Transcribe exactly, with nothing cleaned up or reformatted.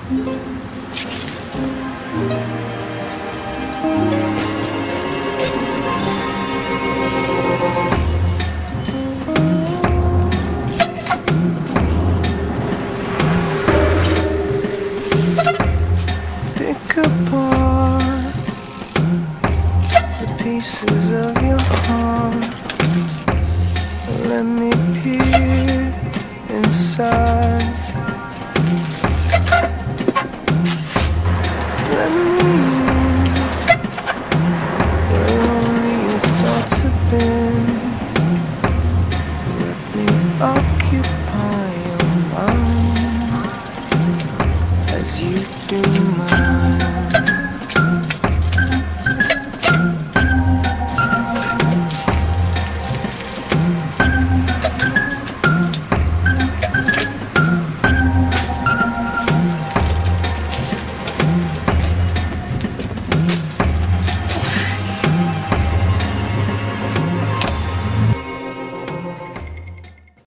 Pick apart the pieces of your heart. Let me peer inside. Let me in where only your thoughts have been. Let me occupy your mind as you do mine.